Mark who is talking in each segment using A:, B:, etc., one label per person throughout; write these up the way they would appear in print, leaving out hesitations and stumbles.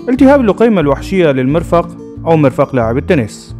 A: التهاب اللقيمة الوحشية للمرفق أو مرفق لاعب التنس.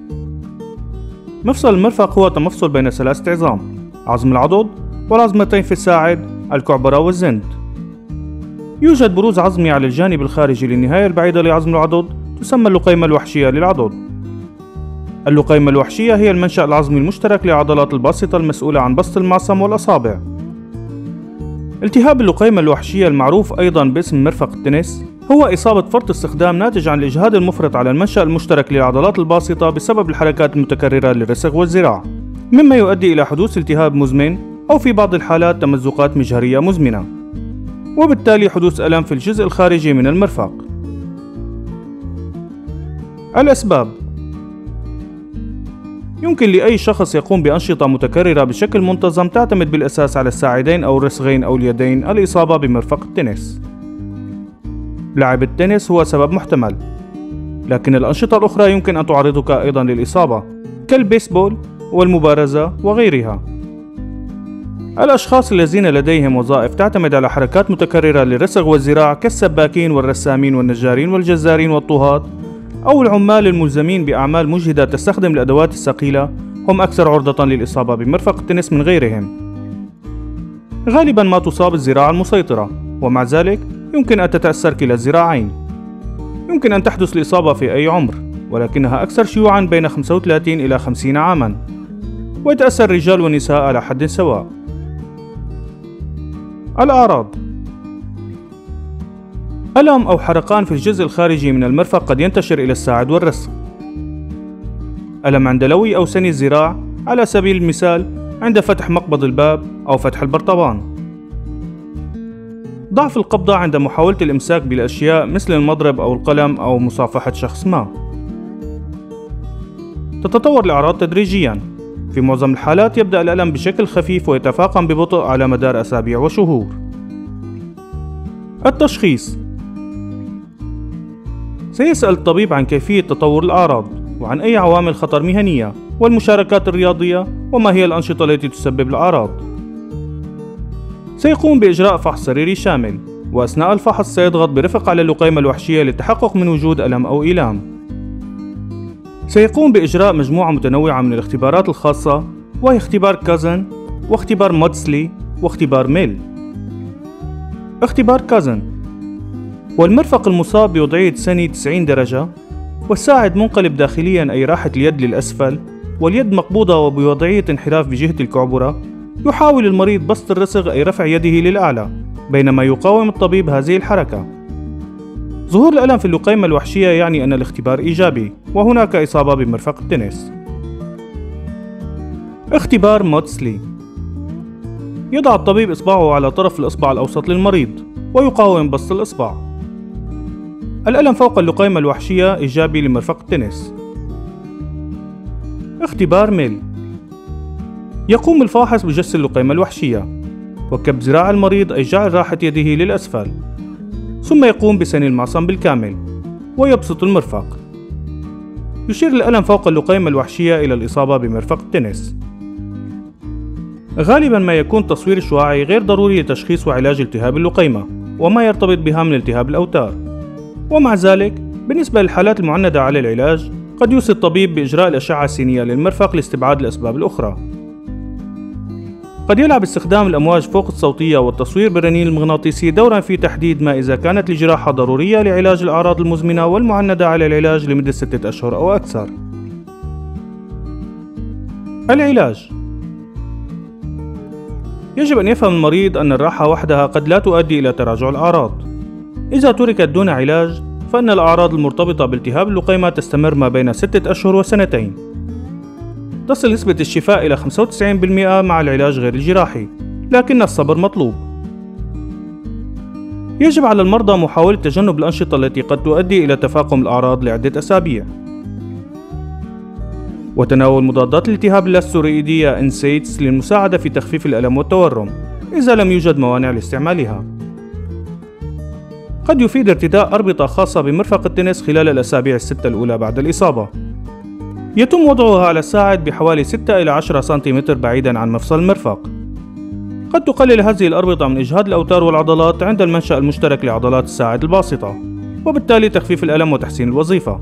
A: مفصل المرفق هو تمفصل بين ثلاثة عظام: عظم العضد والعظمتين في الساعد، الكعبرة والزند. يوجد بروز عظمي على الجانب الخارجي للنهاية البعيدة لعظم العضد تسمى اللقيمة الوحشية للعضد. اللقيمة الوحشية هي المنشأ العظمي المشترك لعضلات الباسطة المسؤولة عن بسط المعصم والأصابع. التهاب اللقيمة الوحشية المعروف أيضا باسم مرفق التنس هو إصابة فرط استخدام ناتج عن الإجهاد المفرط على المنشأ المشترك للعضلات الباسطة بسبب الحركات المتكررة للرسغ والزراع، مما يؤدي إلى حدوث التهاب مزمن أو في بعض الحالات تمزقات مجهرية مزمنة، وبالتالي حدوث ألم في الجزء الخارجي من المرفق. الأسباب: يمكن لأي شخص يقوم بأنشطة متكررة بشكل منتظم تعتمد بالأساس على الساعدين أو الرسغين أو اليدين الإصابة بمرفق التنس. لعب التنس هو سبب محتمل، لكن الأنشطة الأخرى يمكن أن تعرضك أيضا للإصابة كالبيسبول والمبارزة وغيرها. الأشخاص الذين لديهم وظائف تعتمد على حركات متكررة للرسغ والزراع كالسباكين والرسامين والنجارين والجزارين والطهاة، أو العمال الملزمين بأعمال مجهدة تستخدم الأدوات الثقيلة، هم أكثر عرضة للإصابة بمرفق التنس من غيرهم. غالبا ما تصاب الذراع المسيطرة، ومع ذلك يمكن أن تتأثر كلا الذراعين. يمكن أن تحدث الإصابة في أي عمر، ولكنها أكثر شيوعا بين 35 إلى 50 عاما، ويتأثر الرجال والنساء على حد سواء. الأعراض: ألم أو حرقان في الجزء الخارجي من المرفق قد ينتشر إلى الساعد والرسغ. ألم عند لوي أو ثني الذراع، على سبيل المثال عند فتح مقبض الباب أو فتح البرطمان. ضعف القبضة عند محاولة الإمساك بالأشياء مثل المضرب أو القلم أو مصافحة شخص ما. تتطور الأعراض تدريجيا. في معظم الحالات يبدأ الألم بشكل خفيف ويتفاقم ببطء على مدار أسابيع وشهور. التشخيص: سيسأل الطبيب عن كيفية تطور الأعراض، وعن أي عوامل خطر مهنية، والمشاركات الرياضية، وما هي الأنشطة التي تسبب الأعراض. سيقوم بإجراء فحص سريري شامل، وأثناء الفحص سيضغط برفق على اللقيمة الوحشية للتحقق من وجود ألم أو إيلام. سيقوم بإجراء مجموعة متنوعة من الاختبارات الخاصة، وهي اختبار كازن، واختبار مودسلي، واختبار ميل. اختبار كازن: والمرفق المصاب بوضعية ثني 90 درجة، والساعد منقلب داخليا أي راحة اليد للأسفل، واليد مقبوضة وبوضعية انحراف بجهة الكعبرة. يحاول المريض بسط الرسغ أي رفع يده للأعلى، بينما يقاوم الطبيب هذه الحركة. ظهور الألم في اللقيمة الوحشية يعني أن الاختبار إيجابي، وهناك إصابة بمرفق التنس. اختبار مودسلي: يضع الطبيب إصبعه على طرف الإصبع الأوسط للمريض، ويقاوم بسط الإصبع. الألم فوق اللقيمة الوحشية إيجابي لمرفق التنس. اختبار ميل: يقوم الفاحص بجس اللقيمة الوحشية، وكب ذراع المريض أي جعل راحة يده للأسفل، ثم يقوم بثني المعصم بالكامل، ويبسط المرفق. يشير الألم فوق اللقيمة الوحشية إلى الإصابة بمرفق التنس. غالبا ما يكون تصوير شعاعي غير ضروري لتشخيص وعلاج التهاب اللقيمة وما يرتبط بها من التهاب الأوتار، ومع ذلك بالنسبة للحالات المعندة على العلاج قد يوصي الطبيب بإجراء الأشعة السينية للمرفق لاستبعاد الأسباب الأخرى. قد يلعب استخدام الأمواج فوق الصوتية والتصوير بالرنين المغناطيسي دورا في تحديد ما إذا كانت الجراحة ضرورية لعلاج الأعراض المزمنة والمعندة على العلاج لمدة 6 أشهر أو أكثر. العلاج: يجب أن يفهم المريض أن الراحة وحدها قد لا تؤدي إلى تراجع الأعراض. إذا تركت دون علاج فإن الأعراض المرتبطة بالتهاب اللقيمة تستمر ما بين 6 أشهر وسنتين. تصل نسبة الشفاء إلى 95% مع العلاج غير الجراحي، لكن الصبر مطلوب. يجب على المرضى محاولة تجنب الأنشطة التي قد تؤدي إلى تفاقم الأعراض لعدة أسابيع، وتناول مضادات الالتهاب اللاستيرويدية NSAIDs للمساعدة في تخفيف الألم والتورم إذا لم يوجد موانع لاستعمالها. قد يفيد ارتداء أربطة خاصة بمرفق التنس خلال الأسابيع ال6 الأولى بعد الإصابة. يتم وضعها على الساعد بحوالي 6 إلى 10 سنتيمتر بعيدا عن مفصل المرفق. قد تقلل هذه الأربطة من إجهاد الأوتار والعضلات عند المنشأ المشترك لعضلات الساعد الباسطة. وبالتالي تخفيف الألم وتحسين الوظيفة.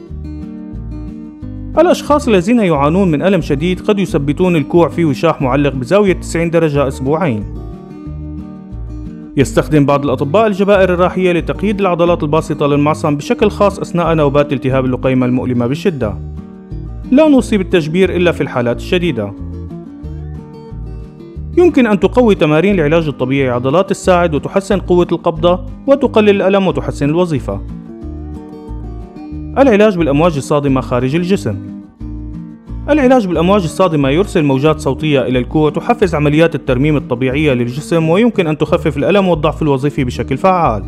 A: الأشخاص الذين يعانون من ألم شديد قد يثبتون الكوع في وشاح معلق بزاوية 90 درجة أسبوعين. يستخدم بعض الأطباء الجبائر الراحية لتقييد العضلات الباسطة للمعصم بشكل خاص أثناء نوبات التهاب اللقيمة المؤلمة بالشدة. لا نوصي بالتجبير إلا في الحالات الشديدة. يمكن أن تقوي تمارين العلاج الطبيعي عضلات الساعد وتحسن قوة القبضة وتقلل الألم وتحسن الوظيفة. العلاج بالأمواج الصادمة خارج الجسم. العلاج بالأمواج الصادمة يرسل موجات صوتية إلى الكوع تحفز عمليات الترميم الطبيعية للجسم، ويمكن أن تخفف الألم والضعف الوظيفي بشكل فعال.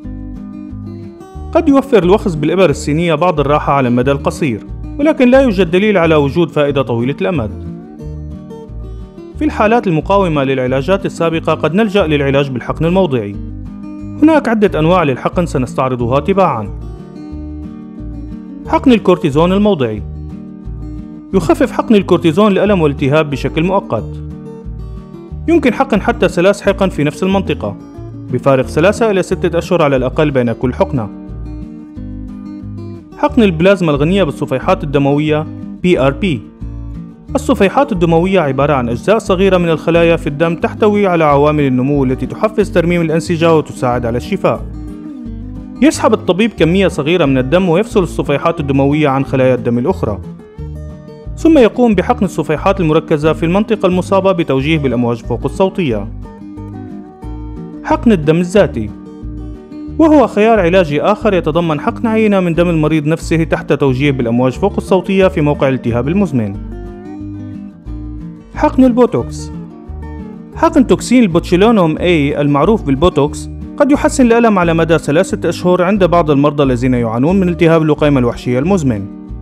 A: قد يوفر الوخز بالإبر الصينية بعض الراحة على المدى القصير، ولكن لا يوجد دليل على وجود فائدة طويلة الأمد. في الحالات المقاومة للعلاجات السابقة قد نلجأ للعلاج بالحقن الموضعي. هناك عدة أنواع للحقن سنستعرضها تباعاً. حقن الكورتيزون الموضعي. يخفف حقن الكورتيزون الألم والالتهاب بشكل مؤقت. يمكن حقن حتى 3 حقن في نفس المنطقة، بفارق 3 إلى 6 أشهر على الأقل بين كل حقنة. حقن البلازما الغنية بالصفيحات الدموية PRP. الصفيحات الدموية عبارة عن أجزاء صغيرة من الخلايا في الدم تحتوي على عوامل النمو التي تحفز ترميم الأنسجة وتساعد على الشفاء. يسحب الطبيب كمية صغيرة من الدم ويفصل الصفيحات الدموية عن خلايا الدم الأخرى، ثم يقوم بحقن الصفيحات المركزة في المنطقة المصابة بتوجيه بالأمواج فوق الصوتية. حقن الدم الذاتي، وهو خيار علاجي آخر يتضمن حقن عينة من دم المريض نفسه تحت توجيه بالأمواج فوق الصوتية في موقع الالتهاب المزمن. حقن البوتوكس. حقن توكسين البوتشيلونوم A المعروف بالبوتوكس قد يحسن الألم على مدى 3 أشهر عند بعض المرضى الذين يعانون من التهاب اللقيمة الوحشية المزمن.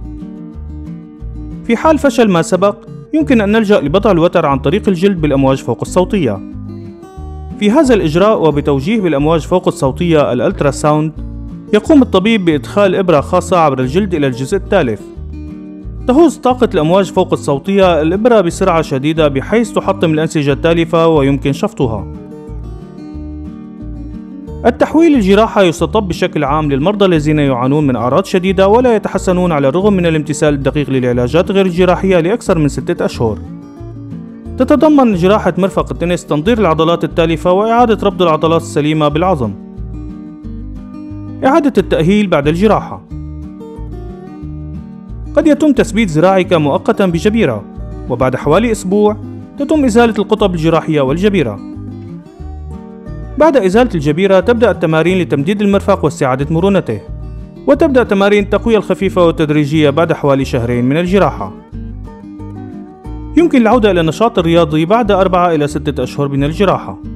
A: في حال فشل ما سبق، يمكن أن نلجأ لبضع الوتر عن طريق الجلد بالأمواج فوق الصوتية. في هذا الإجراء وبتوجيه بالأمواج فوق الصوتية الألتراساوند، يقوم الطبيب بإدخال إبرة خاصة عبر الجلد إلى الجزء التالف. تهوز طاقة الأمواج فوق الصوتية الإبرة بسرعة شديدة بحيث تحطم الأنسجة التالفة ويمكن شفطها. التحويل الجراحة يستطب بشكل عام للمرضى الذين يعانون من أعراض شديدة ولا يتحسنون على الرغم من الامتثال الدقيق للعلاجات غير الجراحية لأكثر من 6 أشهر. تتضمن جراحة مرفق التنس تنظير العضلات التالفة وإعادة ربط العضلات السليمة بالعظم. إعادة التأهيل بعد الجراحة. قد يتم تثبيت ذراعك مؤقتا بجبيرة، وبعد حوالي أسبوع تتم إزالة القطب الجراحية والجبيرة. بعد إزالة الجبيرة تبدأ التمارين لتمديد المرفق واستعادة مرونته، وتبدأ تمارين التقوية الخفيفة والتدريجية بعد حوالي 2 شهر من الجراحة. يمكن العودة إلى النشاط الرياضي بعد 4 إلى 6 أشهر من الجراحة.